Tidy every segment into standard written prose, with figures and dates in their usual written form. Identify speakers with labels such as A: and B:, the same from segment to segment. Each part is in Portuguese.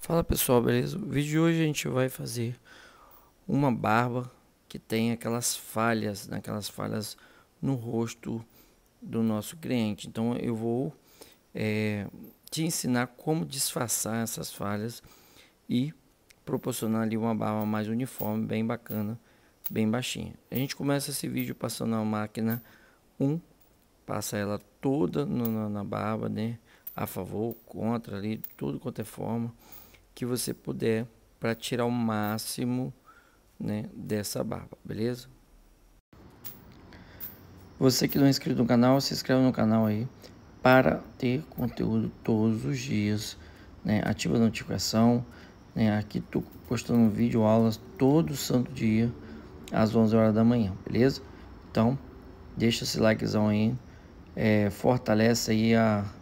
A: Fala pessoal, beleza? O vídeo de hoje a gente vai fazer uma barba que tem aquelas falhas, no rosto do nosso cliente. Então eu vou te ensinar como disfarçar essas falhas e proporcionar ali uma barba mais uniforme, bem bacana, bem baixinha. A gente começa esse vídeo passando a máquina 1, passa ela toda na barba, né? A favor, contra ali, tudo quanto é forma que você puder para tirar o máximo, né, dessa barba, beleza? Você que não é inscrito no canal, se inscreve no canal aí para ter conteúdo todos os dias, né? Ativa a notificação, né? Aqui tô postando vídeo aulas todo santo dia às 11 horas da manhã, beleza? Então deixa esse likezão aí, fortalece aí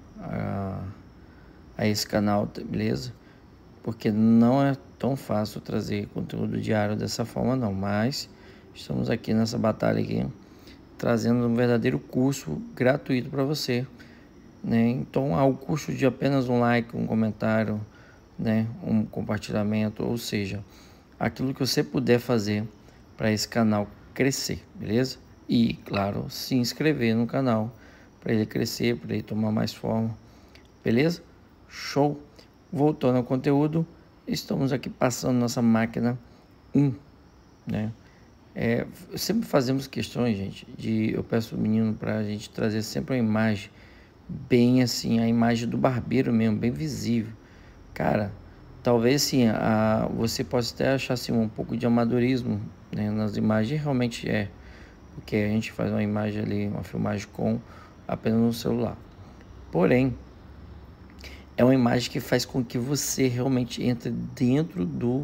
A: a esse canal, beleza? Porque não é tão fácil trazer conteúdo diário dessa forma não, mas estamos aqui nessa batalha aqui, trazendo um verdadeiro curso gratuito para você, né? Então ao custo de apenas um like, um comentário, né, um compartilhamento, ou seja, aquilo que você puder fazer para esse canal crescer, beleza? E claro, se inscrever no canal para ele crescer, para ele tomar mais forma, beleza? Show! Voltando ao conteúdo, estamos aqui passando nossa máquina 1, né? Sempre fazemos questões, gente, eu peço o menino para a gente trazer sempre uma imagem bem assim, a imagem do barbeiro mesmo, bem visível. Cara, talvez sim, você possa até achar assim, um pouco de amadorismo, né, nas imagens, realmente porque a gente faz uma imagem ali, uma filmagem com apenas no celular. Porém, é uma imagem que faz com que você realmente entre dentro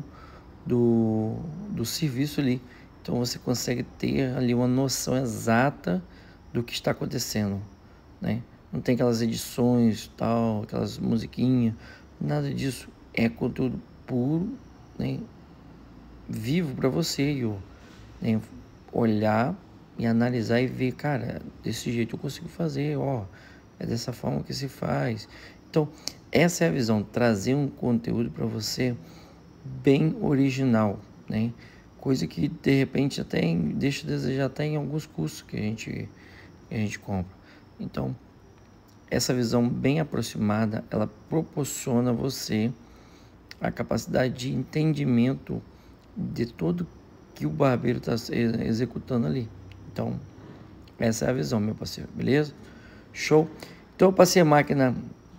A: do serviço ali. Então você consegue ter ali uma noção exata do que está acontecendo, né? Não tem aquelas edições, tal, aquelas musiquinhas, nada disso. É conteúdo puro, né? Vivo para você, né? Olhar e analisar e ver, cara, desse jeito eu consigo fazer, ó, é dessa forma que se faz. Então, essa é a visão, trazer um conteúdo para você bem original, né? Coisa que de repente até deixa a desejar até em alguns cursos que a gente compra. Então, essa visão bem aproximada, ela proporciona a você a capacidade de entendimento de tudo que o barbeiro está executando ali. Então, essa é a visão, meu parceiro, beleza? Show? Então, eu passei a máquina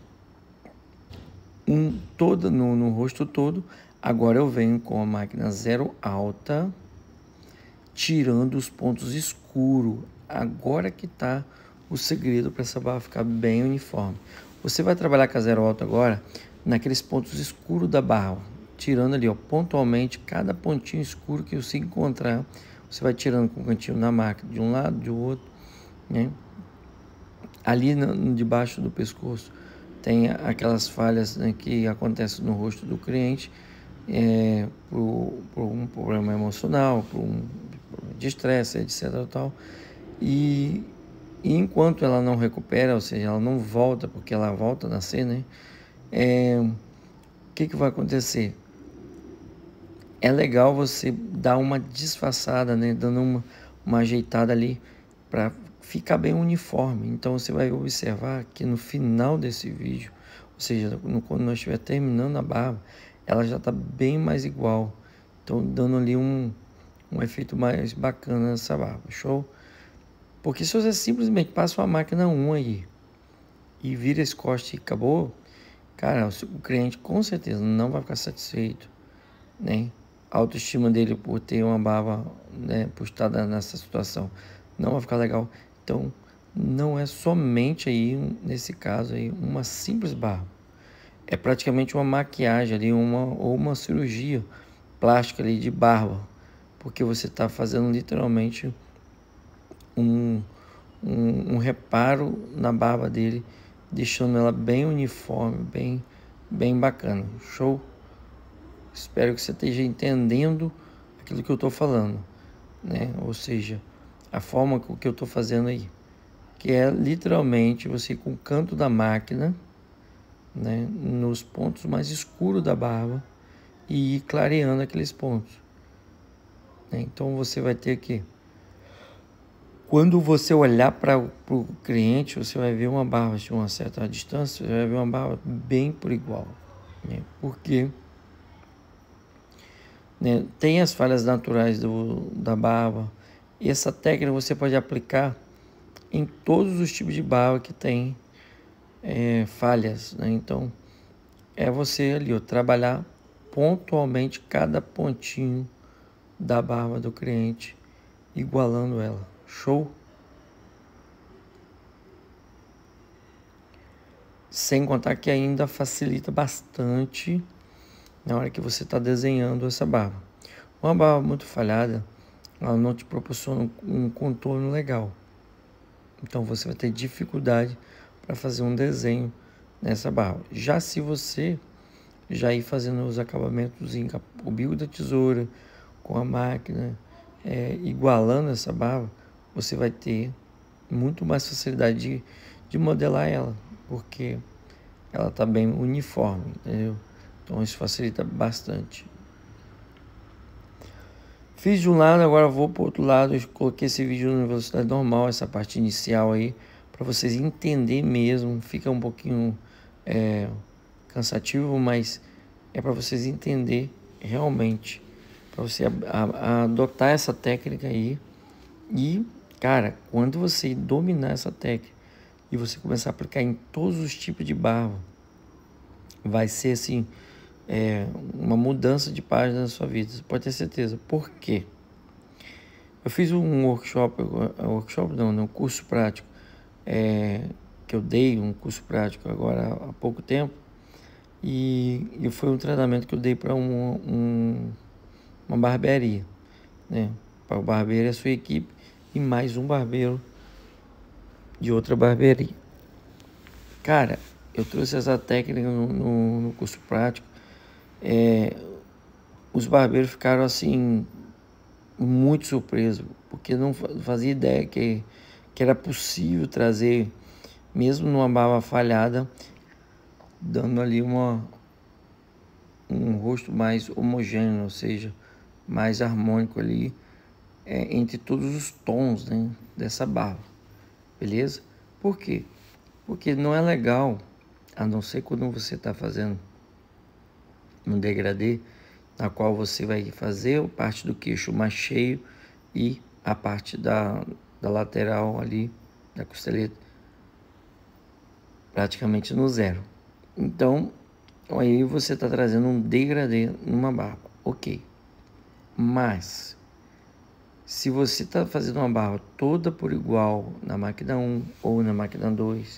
A: toda no rosto todo. Agora eu venho com a máquina zero alta, tirando os pontos escuros. Agora que tá o segredo para essa barra ficar bem uniforme. Você vai trabalhar com a zero alta agora naqueles pontos escuros da barra, tirando ali, ó, pontualmente cada pontinho escuro que você encontrar. Você vai tirando com o cantinho na máquina, de um lado, de outro, né? Ali debaixo do pescoço tem aquelas falhas, né, que acontecem no rosto do cliente, por um problema emocional, de estresse, etc. Tal. E enquanto ela não recupera, ou seja, ela não volta, porque ela volta a nascer, né? O que vai acontecer? É legal você dar uma disfarçada, né? Dando uma ajeitada ali para ficar bem uniforme. Então você vai observar que no final desse vídeo, ou seja, quando nós estiver terminando a barba, ela já está bem mais igual. Então dando ali um efeito mais bacana nessa barba, show? Porque se você simplesmente passa uma máquina 1 aí e vira esse corte e acabou, cara, o cliente com certeza não vai ficar satisfeito, né? A autoestima dele por ter uma barba, né, por estar nessa situação, não vai ficar legal. Então, não é somente aí, nesse caso aí, uma simples barba. É praticamente uma maquiagem ali, ou uma cirurgia plástica ali de barba, porque você está fazendo literalmente um reparo na barba dele, deixando ela bem uniforme, bem bacana. Show? Espero que você esteja entendendo aquilo que eu estou falando, né? Ou seja, a forma que eu estou fazendo aí, que é literalmente você com o canto da máquina, né, nos pontos mais escuros da barba e ir clareando aqueles pontos. Então você vai ter que, quando você olhar para o cliente, você vai ver uma barba de uma certa distância, você vai ver uma barba bem por igual, né? Porque, né, tem as falhas naturais da barba. E essa técnica você pode aplicar em todos os tipos de barba que tem falhas, né? Então, é você ali, ó, trabalhar pontualmente cada pontinho da barba do cliente, igualando ela. Show? Sem contar que ainda facilita bastante na hora que você está desenhando essa barba. Uma barba muito falhada, ela não te proporciona um contorno legal. Então você vai ter dificuldade para fazer um desenho nessa barba. Já se você já ir fazendo os acabamentos em o bico da tesoura, com a máquina, igualando essa barba, você vai ter muito mais facilidade de modelar ela, porque ela está bem uniforme, entendeu? Então isso facilita bastante. Fiz de um lado, agora vou para o outro lado. Eu coloquei esse vídeo na velocidade normal, essa parte inicial aí, para vocês entenderem mesmo. Fica um pouquinho cansativo, mas é para vocês entenderem realmente, para você adotar essa técnica aí. E, cara, quando você dominar essa técnica e você começar a aplicar em todos os tipos de barba, vai ser assim, uma mudança de página na sua vida, você pode ter certeza. Por quê? Eu fiz um um curso prático, que eu dei um curso prático agora há pouco tempo, e foi um treinamento que eu dei para uma barbearia, né? Para o barbeiro e a sua equipe, e mais um barbeiro de outra barbearia. Cara, eu trouxe essa técnica no curso prático. Os barbeiros ficaram assim muito surpresos, porque não fazia ideia que era possível trazer, mesmo numa barba falhada, dando ali um rosto mais homogêneo, ou seja, mais harmônico ali, entre todos os tons, né, dessa barba, beleza? Por quê? Porque não é legal, a não ser quando você está fazendo um degradê, na qual você vai fazer a parte do queixo mais cheio e a parte da lateral ali, da costeleta, praticamente no zero. Então, aí você está trazendo um degradê numa barba, ok. Mas, se você está fazendo uma barba toda por igual na máquina 1 ou na máquina 2,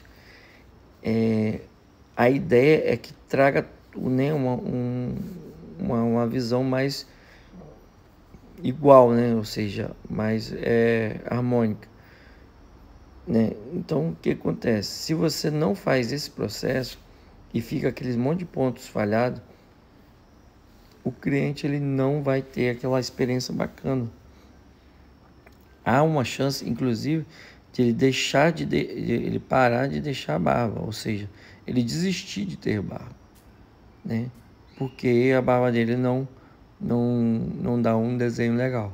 A: a ideia é que traga, né, uma visão mais igual, né? Ou seja, mais harmônica, né? Então, o que acontece? Se você não faz esse processo e fica aqueles monte de pontos falhados, o cliente ele não vai ter aquela experiência bacana. Há uma chance, inclusive, de ele deixar ele parar de deixar a barba, ou seja, ele desistir de ter barba, né? Porque a barba dele não dá um desenho legal.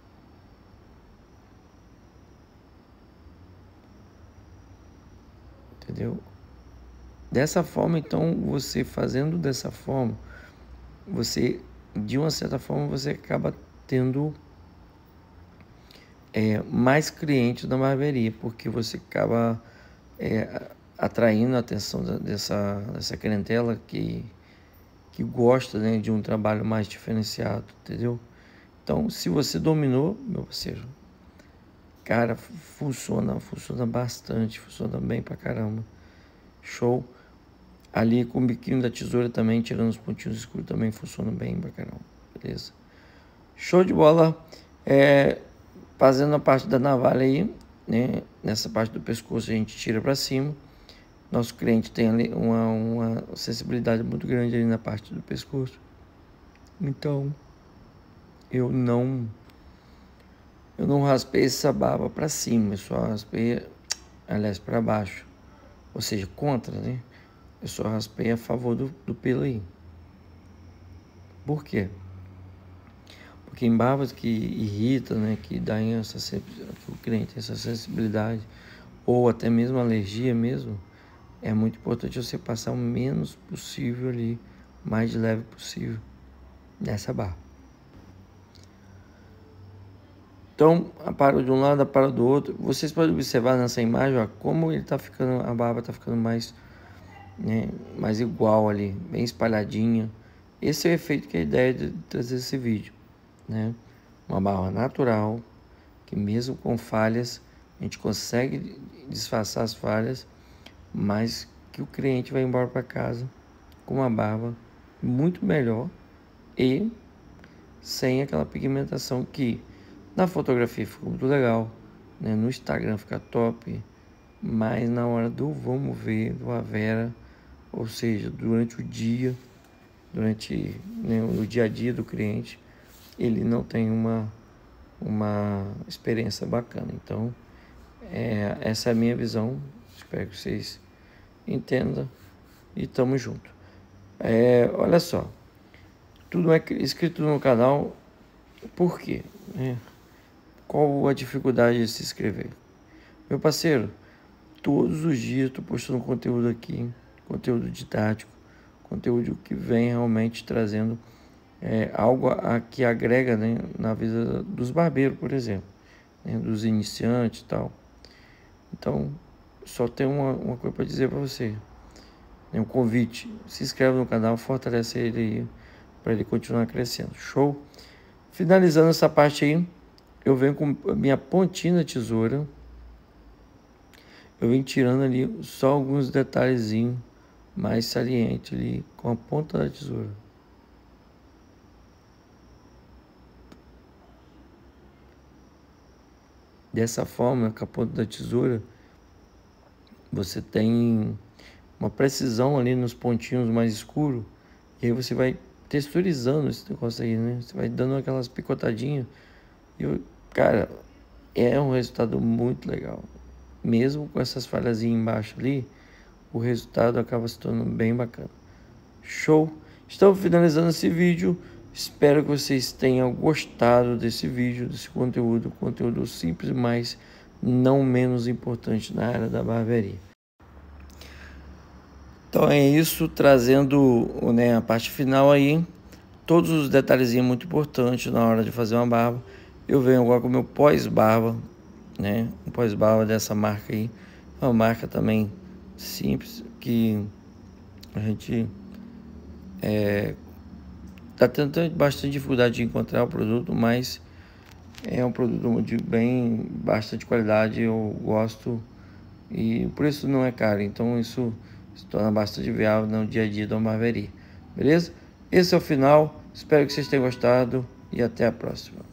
A: Entendeu? Dessa forma, então, você fazendo dessa forma, você, de uma certa forma, você acaba tendo mais clientes na barbearia, porque você acaba atraindo a atenção dessa clientela que gosta, né, de um trabalho mais diferenciado, entendeu? Então, se você dominou, meu parceiro, cara, funciona bastante, funciona bem pra caramba. Show. Ali com o biquinho da tesoura também, tirando os pontinhos escuros, também funciona bem pra caramba. Beleza? Show de bola. Fazendo a parte da navalha aí, né? Nessa parte do pescoço a gente tira pra cima. Nosso cliente tem ali uma sensibilidade muito grande ali na parte do pescoço. Então, eu não raspei essa barba para cima, eu só raspei, aliás, para baixo, ou seja, contra, né? eu só raspei a favor do pelo aí. Por quê? Porque em barbas que irritam, né, que dá que o cliente tem essa sensibilidade, ou até mesmo alergia mesmo, é muito importante você passar o menos possível ali, mais de leve possível, nessa barba. Então, aparo de um lado, aparo do outro. Vocês podem observar nessa imagem, ó, como ele tá ficando, a barba tá ficando mais, né, mais igual ali, bem espalhadinha. Esse é o efeito que é a ideia de trazer esse vídeo, né? Uma barba natural, que mesmo com falhas, a gente consegue disfarçar as falhas, mas que o cliente vai embora para casa com uma barba muito melhor e sem aquela pigmentação que na fotografia ficou muito legal, né? No Instagram fica top, mas na hora do vamos ver, do Avera, ou seja, durante o dia, durante, né, o dia a dia do cliente, ele não tem uma experiência bacana. Então, essa é a minha visão. Espero que vocês entendam e tamo junto. Olha só, tudo é escrito no canal. Por quê? Qual a dificuldade de se inscrever? Meu parceiro, todos os dias estou postando conteúdo aqui, conteúdo didático, conteúdo que vem realmente trazendo algo que agrega, né, na vida dos barbeiros, por exemplo, né, dos iniciantes e tal. Então, só tenho uma coisa para dizer para você, né, um convite: se inscreve no canal, fortalece ele aí, para ele continuar crescendo. Show? Finalizando essa parte aí, eu venho com a minha pontinha da tesoura. Eu venho tirando ali só alguns detalhezinhos mais salientes ali com a ponta da tesoura. Dessa forma, com a ponta da tesoura, você tem uma precisão ali nos pontinhos mais escuros. E aí você vai texturizando esse negócio aí, né? Você vai dando aquelas picotadinhas. E, cara, é um resultado muito legal. Mesmo com essas falhazinhas embaixo ali, o resultado acaba se tornando bem bacana. Show? Estamos finalizando esse vídeo. Espero que vocês tenham gostado desse vídeo, desse conteúdo. Conteúdo simples, mas não menos importante na área da barbearia. Então é isso, trazendo, né, a parte final aí. Todos os detalhezinhos muito importantes na hora de fazer uma barba. Eu venho agora com o meu pós-barba, né? Um pós-barba dessa marca aí. É uma marca também simples, que a gente tá tendo bastante dificuldade de encontrar o produto, mas é um produto de bastante qualidade. Eu gosto e o preço não é caro, então isso se torna bastante viável no dia a dia da barbearia. Beleza? Esse é o final. Espero que vocês tenham gostado e até a próxima.